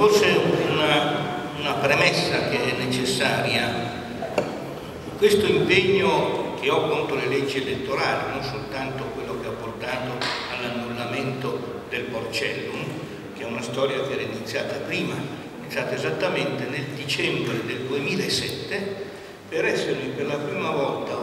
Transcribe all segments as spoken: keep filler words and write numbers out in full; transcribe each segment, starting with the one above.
forse una, una premessa che è necessaria. Questo impegno che ho contro le leggi elettorali, non soltanto quello che ha portato all'annullamento del Porcellum, che è una storia che era iniziata prima, iniziata esattamente nel dicembre del duemilasette, per essermi per la prima volta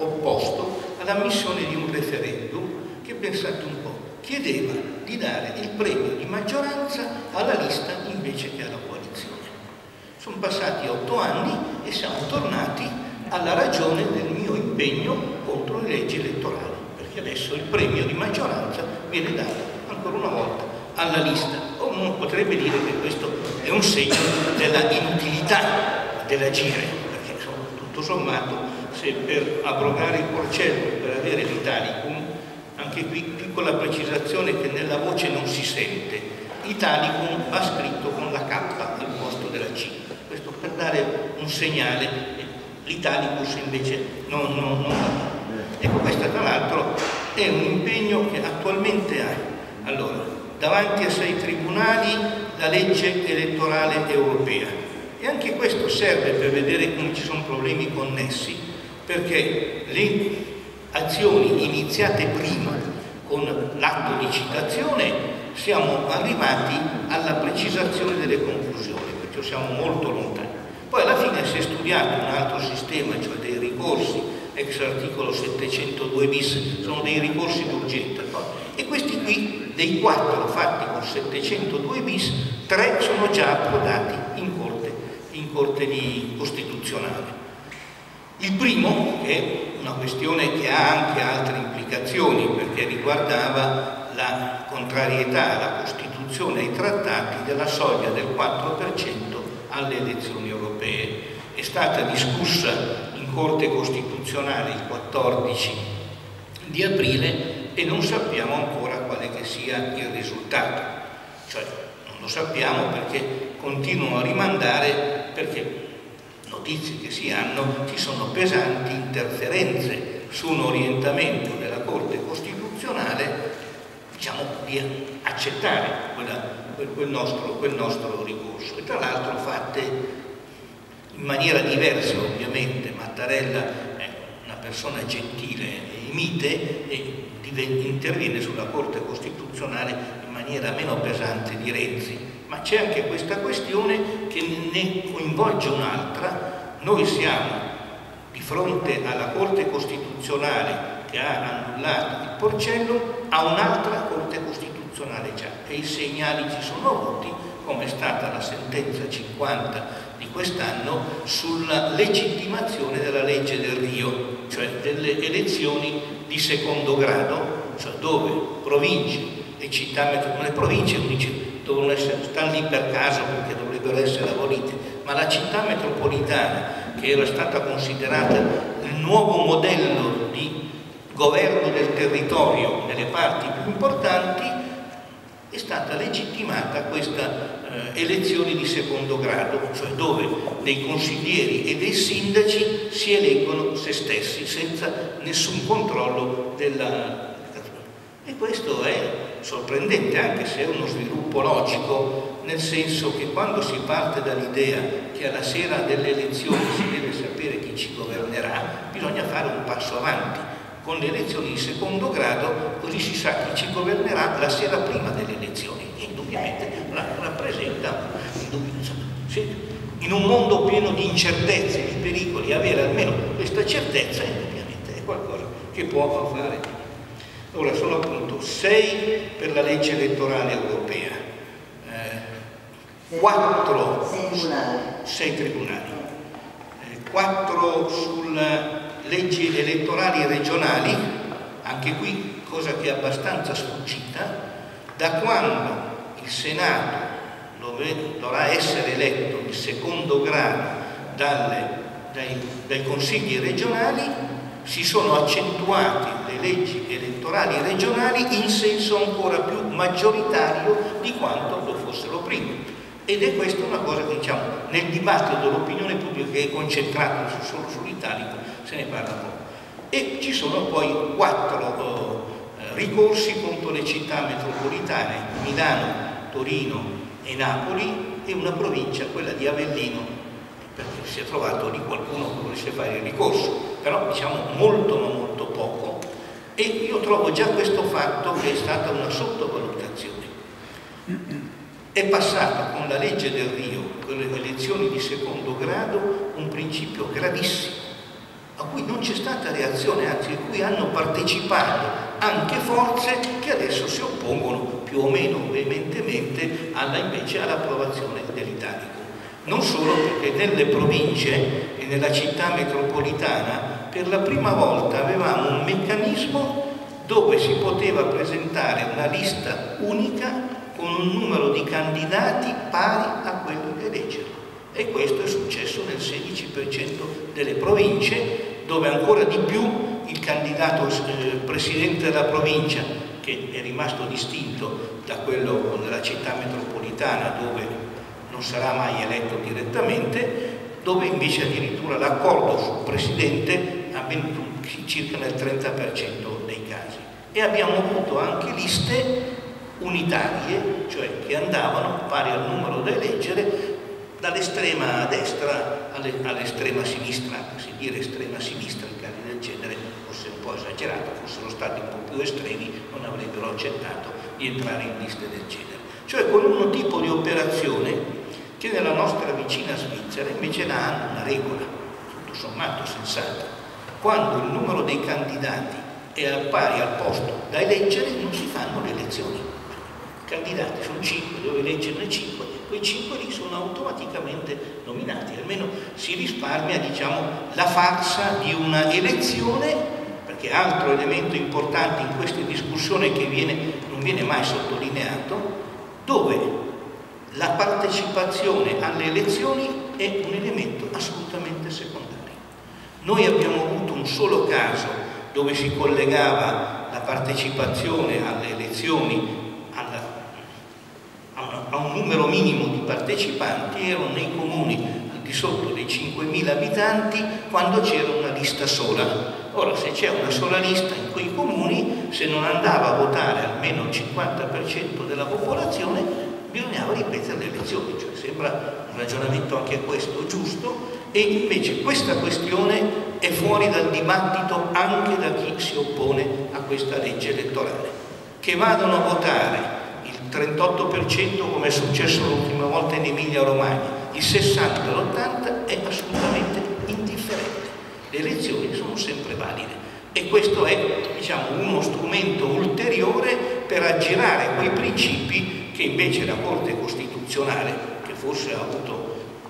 opposto all'ammissione di un referendum che, pensate un po', chiedeva di dare il premio di maggioranza alla lista invece che alla coalizione. Sono passati otto anni e siamo tornati alla ragione del mio impegno contro le leggi elettorali, perché adesso il premio di maggioranza viene dato ancora una volta alla lista. O uno potrebbe dire che questo è un segno della inutilità dell'agire, perché insomma, tutto sommato, se per abrogare il Porcellum, per avere l'Italicum, anche qui piccola precisazione che nella voce non si sente, Italicum va scritto con la K al posto della C, questo per dare un segnale, l'Italicus invece non, non, non va. Ecco, questo tra l'altro è un impegno che attualmente ha. Allora, davanti a sei tribunali la legge elettorale europea, e anche questo serve per vedere come ci sono problemi connessi, perché le azioni iniziate prima con l'atto di citazione siamo arrivati alla precisazione delle conclusioni, perché siamo molto lontani. Poi alla fine si è studiato un altro sistema, cioè dei ricorsi ex articolo settecentodue bis, sono dei ricorsi d'urgenza, e questi qui, dei quattro fatti con settecentodue bis, tre sono già approdati in corte, in corte di costituzionale. Il primo, che è una questione che ha anche altre implicazioni, perché riguardava la contrarietà alla Costituzione e ai trattati della soglia del quattro per cento alle elezioni europee. È stata discussa in Corte Costituzionale il quattordici di aprile e non sappiamo ancora quale che sia il risultato. Cioè, non lo sappiamo perché continuano a rimandare, perché notizie che si hanno, ci sono pesanti interferenze su un orientamento della Corte Costituzionale, diciamo, di accettare quella, quel, quel, nostro, quel nostro ricorso. E tra l'altro fatte in maniera diversa, ovviamente. Mattarella è una persona gentile e mite e interviene sulla Corte Costituzionale in maniera meno pesante di Renzi. Ma c'è anche questa questione che ne coinvolge un'altra. Noi siamo di fronte alla Corte Costituzionale che ha annullato il Porcellum, a un'altra Corte Costituzionale già, e i segnali ci sono avuti, come è stata la sentenza cinquanta di quest'anno sulla legittimazione della legge del Rio, cioè delle elezioni di secondo grado, cioè dove province e città metropolitane, le province dice devono essere, stanno lì per caso perché dovrebbero essere abolite, ma la città metropolitana, che era stata considerata il nuovo modello di governo del territorio nelle parti più importanti, è stata legittimata questa eh, elezione di secondo grado, cioè dove dei consiglieri e dei sindaci si eleggono se stessi senza nessun controllo della... E questo è sorprendente, anche se è uno sviluppo logico, nel senso che quando si parte dall'idea che alla sera delle elezioni si deve sapere chi ci governerà, bisogna fare un passo avanti con le elezioni di secondo grado, così si sa chi ci governerà la sera prima delle elezioni, e indubbiamente rappresenta, in un mondo pieno di incertezze, di pericoli, avere almeno questa certezza indubbiamente è qualcosa che può fare. Ora sono appunto sei per la legge elettorale europea, eh, quattro sei tribunali, sei tribunali eh, quattro sulle leggi elettorali regionali, anche qui cosa che è abbastanza sfuggita, da quando il Senato dovrà essere eletto in secondo grado dalle, dai, dai consigli regionali, si sono accentuate le leggi elettorali regionali in senso ancora più maggioritario di quanto lo fossero prima. Ed è questa una cosa che, diciamo, nel dibattito dell'opinione pubblica, che è concentrato solo sull'italico, se ne parla poco. E ci sono poi quattro eh, ricorsi contro le città metropolitane, Milano, Torino e Napoli, e una provincia, quella di Avellino, perché si è trovato lì qualcuno che volesse fare il ricorso, però diciamo molto ma molto poco, e io trovo già questo fatto che è stata una sottovalutazione. È passato con la legge del Rio, con le elezioni di secondo grado, un principio gravissimo, a cui non c'è stata reazione, anzi a cui hanno partecipato anche forze che adesso si oppongono più o meno veementemente alla, invece all'approvazione dell'Italicum. Non solo, perché nelle province e nella città metropolitana per la prima volta avevamo un meccanismo dove si poteva presentare una lista unica con un numero di candidati pari a quello che eleggerlo. E questo è successo nel sedici per cento delle province, dove ancora di più il candidato eh, presidente della provincia, che è rimasto distinto da quello della città metropolitana, dove non sarà mai eletto direttamente, dove invece addirittura l'accordo sul presidente ha avvenuto circa nel trenta per cento dei casi. E abbiamo avuto anche liste unitarie, cioè che andavano pari al numero da eleggere dall'estrema destra all'estrema sinistra. Se dire estrema sinistra in casi del genere fosse un po' esagerato, fossero stati un po' più estremi non avrebbero accettato di entrare in liste del genere. Cioè con uno tipo di operazione che nella nostra vicina Svizzera invece hanno una regola, tutto sommato sensata. Quando il numero dei candidati è al pari al posto da eleggere non si fanno le elezioni. I candidati sono cinque, dove eleggerne cinque, quei cinque lì sono automaticamente nominati, almeno si risparmia, diciamo, la farsa di una elezione, perché altro elemento importante in queste discussioni che viene, non viene mai sottolineato, dove la partecipazione alle elezioni è un elemento assolutamente secondario. Noi abbiamo avuto un solo caso dove si collegava la partecipazione alle elezioni alla, a, a un numero minimo di partecipanti, erano nei comuni al di sotto dei cinquemila abitanti, quando c'era una lista sola. Ora, se c'è una sola lista in quei comuni, se non andava a votare almeno il cinquanta per cento della popolazione, bisognava ripetere le elezioni, cioè sembra un ragionamento anche questo giusto, e invece questa questione è fuori dal dibattito anche da chi si oppone a questa legge elettorale. Che vadano a votare il trentotto per cento come è successo l'ultima volta in Emilia Romagna, il sessanta per cento, l'ottanta per cento è assolutamente indifferente. Le elezioni sono sempre valide. E questo è, diciamo, uno strumento ulteriore per aggirare quei principi che invece la Corte Costituzionale, che forse ha avuto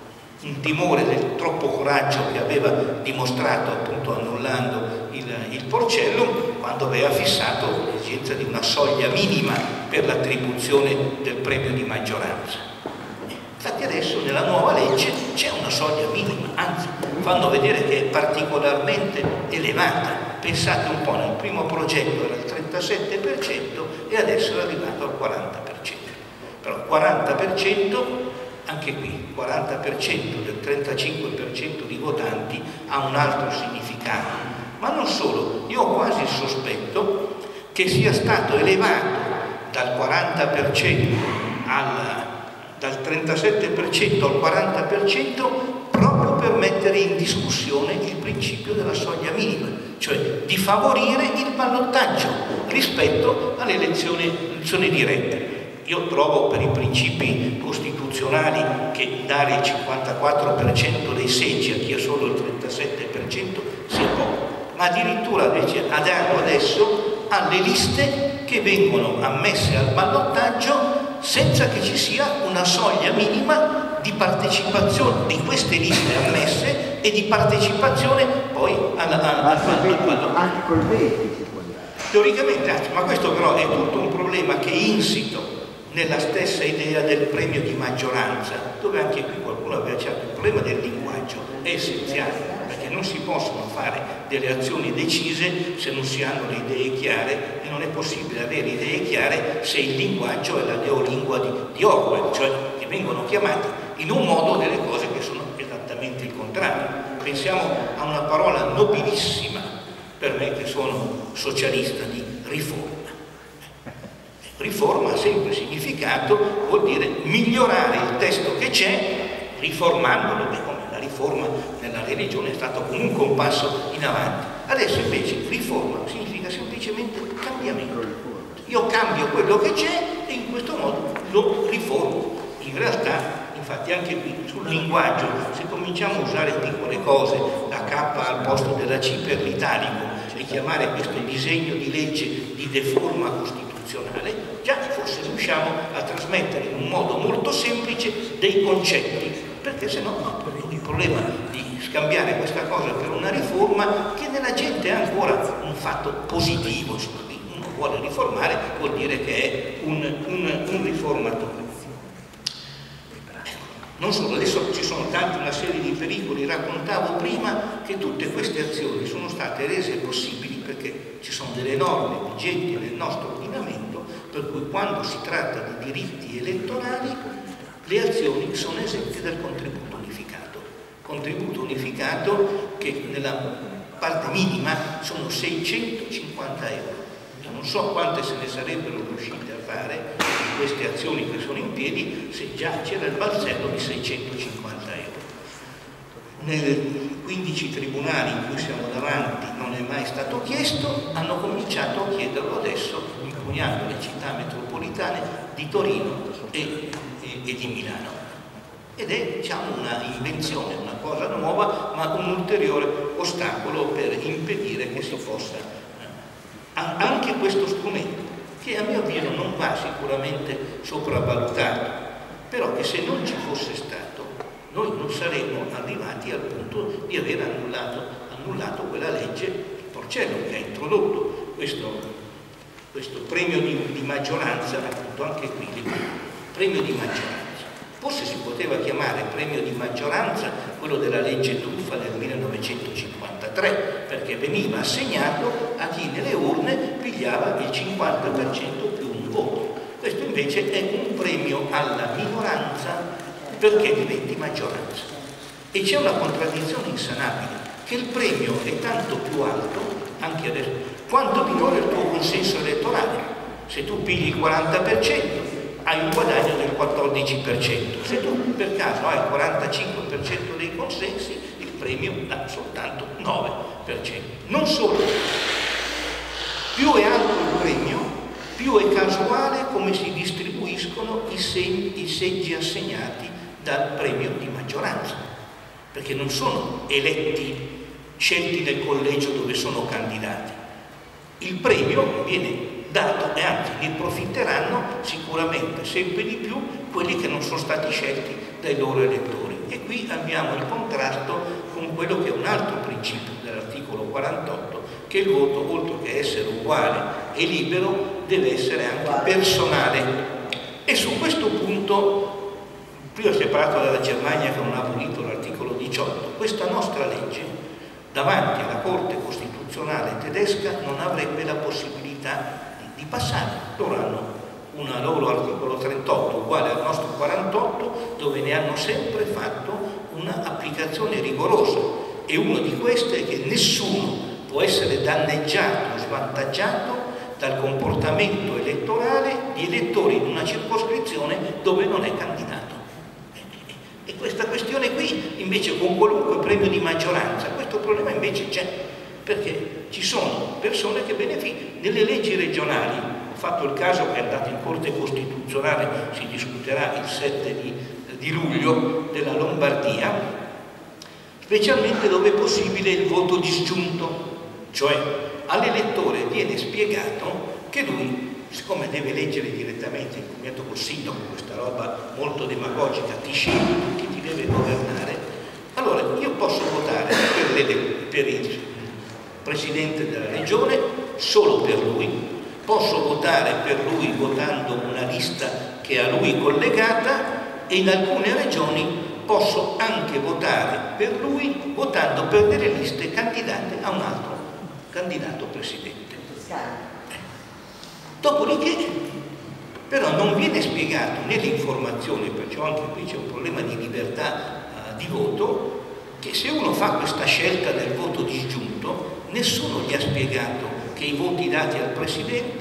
un timore del troppo coraggio che aveva dimostrato appunto annullando il, il Porcellum, quando aveva fissato l'esigenza di una soglia minima per l'attribuzione del premio di maggioranza. Infatti adesso nella nuova legge c'è una soglia minima, anzi fanno vedere che è particolarmente elevata. Pensate un po', nel primo progetto era il trentasette per cento e adesso è arrivato al quaranta per cento. Però il quaranta per cento, anche qui, quaranta per cento del trentacinque per cento di votanti ha un altro significato. Ma non solo, io ho quasi il sospetto che sia stato elevato dal quaranta per cento al, dal trentasette per cento al quaranta per cento proprio per mettere in discussione il principio della soglia minima, cioè di favorire il ballottaggio rispetto alle elezioni, elezioni dirette. Io trovo per i principi costituzionali che dare il cinquantaquattro per cento dei seggi a chi ha solo il trentasette per cento sia poco, ma addirittura invece a darlo adesso alle liste che vengono ammesse al ballottaggio senza che ci sia una soglia minima di partecipazione di queste liste ammesse e di partecipazione poi alla, alla, al ballottaggio. Anche col venti si può andare. Teoricamente, anzi, ma questo però è tutto un problema che è insito nella stessa idea del premio di maggioranza, dove anche qui qualcuno aveva certo il problema del linguaggio, è essenziale, perché non si possono fare delle azioni decise se non si hanno le idee chiare, e non è possibile avere idee chiare se il linguaggio è la neolingua di, di Orwell, cioè che vengono chiamati in un modo delle cose che sono esattamente il contrario. Pensiamo a una parola nobilissima per me che sono socialista, di riforma. Riforma ha sempre significato, vuol dire migliorare il testo che c'è, riformandolo, come la riforma nella religione è stato comunque un passo in avanti. Adesso invece riforma significa semplicemente cambiamento. Io cambio quello che c'è e in questo modo lo riformo. In realtà, infatti anche qui sul linguaggio, se cominciamo a usare piccole cose, la K al posto della C per l'italico, e chiamare questo disegno di legge di deforma costituzionale, già forse riusciamo a trasmettere in un modo molto semplice dei concetti, perché se no, no il problema di scambiare questa cosa per una riforma che nella gente è ancora un fatto positivo, insomma, uno vuole riformare vuol dire che è un, un, un riformatore. Non solo, adesso ci sono tanta una serie di pericoli, raccontavo prima che tutte queste azioni sono state rese possibili perché ci sono delle norme vigenti nel nostro ordinamento per cui quando si tratta di diritti elettorali le azioni sono esente dal contributo unificato. Contributo unificato che nella parte minima sono seicentocinquanta euro. Io non so quante se ne sarebbero riuscite a fare di queste azioni che sono in piedi se già c'era il balzello di seicentocinquanta euro. Nei quindici tribunali in cui siamo davanti non è mai stato chiesto, hanno cominciato a chiederlo adesso, impugnando le città metropolitane di Torino e, e, e di Milano. Ed è, diciamo, una invenzione, una cosa nuova, ma un ulteriore ostacolo per impedire che si possa anche questo strumento, che a mio avviso non va sicuramente sopravvalutato, però che se non ci fosse stato noi non saremmo arrivati al punto di aver annullato, annullato quella legge Porcello che ha introdotto questo, questo premio di, di maggioranza, appunto anche qui il premio di maggioranza. Forse si poteva chiamare premio di maggioranza quello della legge Truffa del millenovecentocinquantatré, perché veniva assegnato a chi nelle urne pigliava il cinquanta per cento più un voto. Questo invece è un premio alla minoranza perché diventi maggioranza. E c'è una contraddizione insanabile, che il premio è tanto più alto, anche adesso, quanto minore il tuo consenso elettorale. Se tu pigli il quaranta per cento, hai un guadagno del quattordici per cento. Se tu per caso hai il quarantacinque per cento dei consensi, il premio dà soltanto nove per cento. Non solo, più è alto il premio, più è casuale come si distribuiscono i, segni, i seggi assegnati dal premio di maggioranza, perché non sono eletti, scelti nel collegio dove sono candidati. Il premio viene dato e anzi ne profitteranno sicuramente sempre di più quelli che non sono stati scelti dai loro elettori. E qui abbiamo il contrasto con quello che è un altro principio dell'articolo quarantotto, che il voto, oltre che essere uguale e libero, deve essere anche personale. E su questo punto, prima si è parlato della Germania che non ha abolito l'articolo diciotto, questa nostra legge davanti alla Corte Costituzionale tedesca non avrebbe la possibilità di passare. Loro hanno un loro articolo trentotto uguale al nostro quarantotto, dove ne hanno sempre fatto un'applicazione rigorosa, e uno di queste è che nessuno può essere danneggiato o svantaggiato dal comportamento elettorale di elettori in una circoscrizione dove non è candidato. E questa questione qui invece con qualunque premio di maggioranza, questo problema invece c'è, perché ci sono persone che beneficiano. Nelle leggi regionali, ho fatto il caso che è andato in Corte Costituzionale, si discuterà il sette di, di luglio, della Lombardia, specialmente dove è possibile il voto disgiunto, cioè all'elettore viene spiegato che lui, siccome deve leggere direttamente il comitato col sindaco, questa roba molto demagogica, ti scegli chi ti deve governare, allora io posso votare per, le, per il presidente della regione solo per lui, posso votare per lui votando una lista che è a lui collegata, e in alcune regioni posso anche votare per lui votando per delle liste candidate a un altro candidato presidente. Dopodiché però non viene spiegato nell'informazione, perciò anche qui c'è un problema di libertà uh, di voto, che se uno fa questa scelta del voto disgiunto, nessuno gli ha spiegato che i voti dati al presidente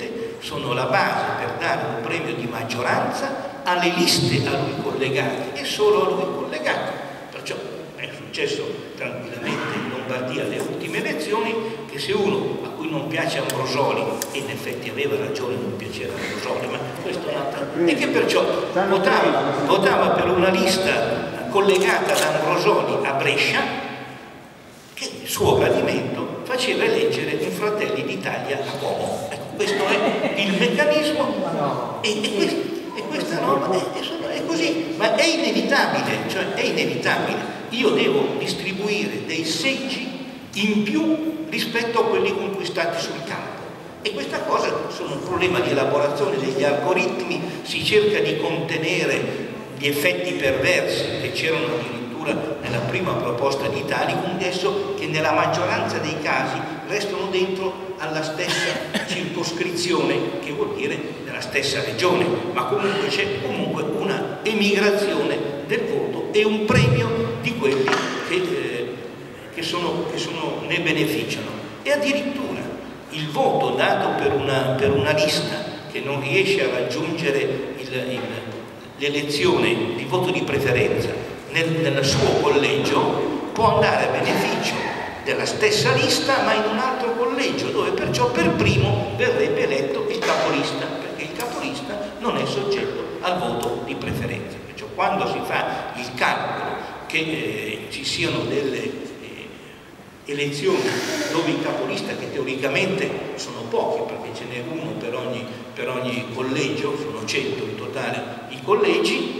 sono la base per dare un premio di maggioranza alle liste a lui collegate e solo a lui collegate. Perciò è successo tranquillamente in Lombardia alle ultime elezioni che se uno a cui non piace Ambrosoli, e in effetti aveva ragione non piacere Ambrosoli, ma questo è un altro, e che perciò votava, votava per una lista collegata ad Ambrosoli a Brescia, che il suo gradimento faceva eleggere un Fratelli d'Italia a Como. Ecco, questo è il meccanismo e, e, questo, e questa norma è, è così, ma è inevitabile, cioè è inevitabile. Io devo distribuire dei seggi in più rispetto a quelli conquistati sul campo. E questa cosa sono un problema di elaborazione degli algoritmi, si cerca di contenere gli effetti perversi che c'erano addirittura nella prima proposta di Italicum, adesso che nella maggioranza dei casi restano dentro alla stessa circoscrizione, che vuol dire nella stessa regione, ma comunque c'è comunque una emigrazione del voto e un premio di quelli che, eh, che, sono, che sono, ne beneficiano. E addirittura il voto dato per una, per una lista che non riesce a raggiungere l'elezione, il voto di preferenza nel, nel suo collegio, può andare a beneficio della stessa lista ma in un altro collegio, dove perciò per primo verrebbe eletto il capolista, perché il capolista non è soggetto al voto di preferenza. Perciò quando si fa il calcolo che eh, ci siano delle elezioni dove i capolista, che teoricamente sono pochi perché ce n'è uno per ogni, per ogni collegio, sono cento in totale i collegi,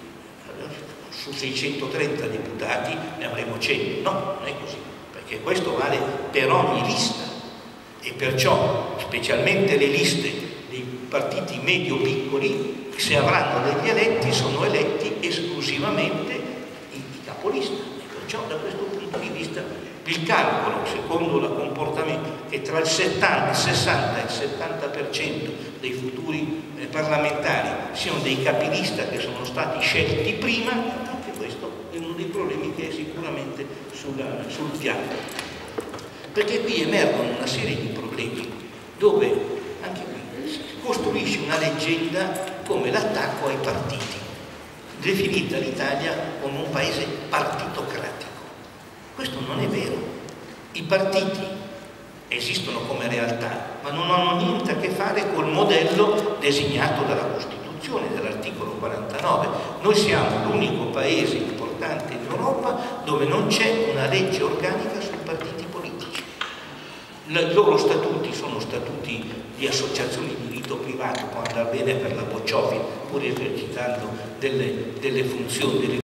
su seicentotrenta deputati ne avremo cento, no, non è così, perché questo vale per ogni lista e perciò specialmente le liste dei partiti medio-piccoli, se avranno degli eletti, sono eletti esclusivamente i capolista e perciò da questo punto di vista il calcolo, secondo il comportamento, che tra il settanta, il sessanta e il settanta per cento dei futuri eh, parlamentari siano dei capilista che sono stati scelti prima, anche questo è uno dei problemi che è sicuramente sulla, sul piano. Perché qui emergono una serie di problemi dove anche qui si costruisce una leggenda come l'attacco ai partiti, definita l'Italia come un paese partitocratico. Questo non è vero. I partiti esistono come realtà, ma non hanno niente a che fare col modello designato dalla Costituzione, dall'articolo quarantanove. Noi siamo l'unico paese importante in Europa dove non c'è una legge organica sui partiti politici. I loro statuti sono statuti di associazioni di diritto privato, può andare bene per la Bocciofila, pur esercitando delle, delle funzioni, delle